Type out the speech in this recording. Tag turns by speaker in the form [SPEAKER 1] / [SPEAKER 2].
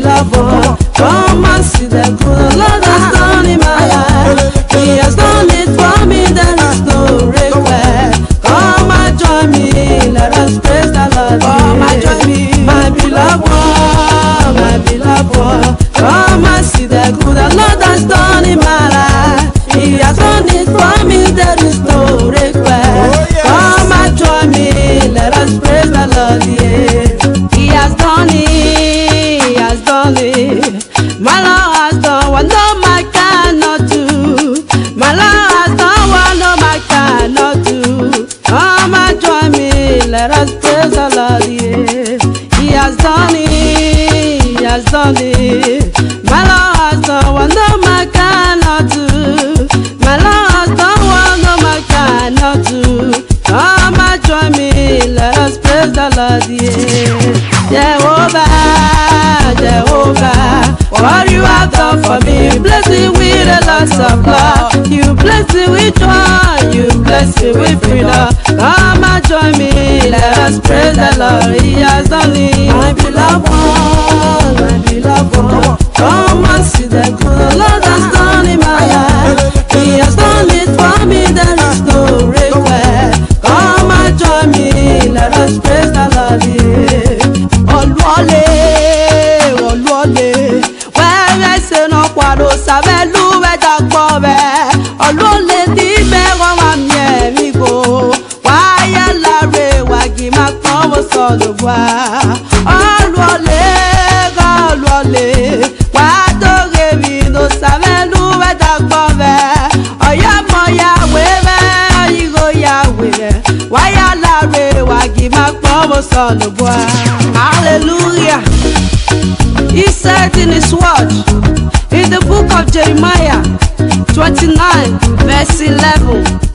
[SPEAKER 1] beloved one. Come and see the good the Lord has done in my life. He has done it for me, there is no regret. Come and join me, let us praise the Lord. Come and join me, my beloved one, my beloved one. Come and see the good the Lord has done in my life. He has done it for me, there is no regret. Come and join me, let us praise the Lord. Yeah. He has done it, he has done it. My Lord has done what no man cannot do. My Lord has done what no man cannot do. Come and join me, let us praise the Lord. Yeah. He has done it, he has done it. My Lord has done what no man cannot do. My Lord has done what no man cannot do. Come and join me, let us praise the Lord. Yeah. Jehovah, Jehovah, what you have done for me, bless me with a lot of love. You bless me with joy, you bless me with freedom. Come and join me, let us praise the Lord. He has done it. My beloved one, my beloved one. Come and see the good the Lord has done in my life. He has done it for me, there is no regret. Come and join me, let us praise the Lord. Yeah. Olúọlé, Olúọlé, wẹ́rẹ́ ṣe náà pàrọ̀ sábẹ́ lúwẹ̀dá gbọ́ bẹ́ẹ̀. Olúọlé tí bẹ́ẹ̀ wá mi ẹ̀mí gbò, wáyé láre wàgì máa pọ́n wọ́n sọ̀rọ̀ wá. Olúọlé, Olúọlé, wá dóge mi ló sábẹ́ lúwẹ̀dá gbọ́ bẹ́ẹ̀. Ọ̀yá mọ̀ yàwé bẹ́ẹ̀, ọ̀yìnbó yàwé bẹ́ẹ̀. Wáyé láre wàgì máa pọ́n wọ́n sọ̀rọ̀ wá. Hallelujah. He said in his word, in the book of Jeremiah 29 verse 11,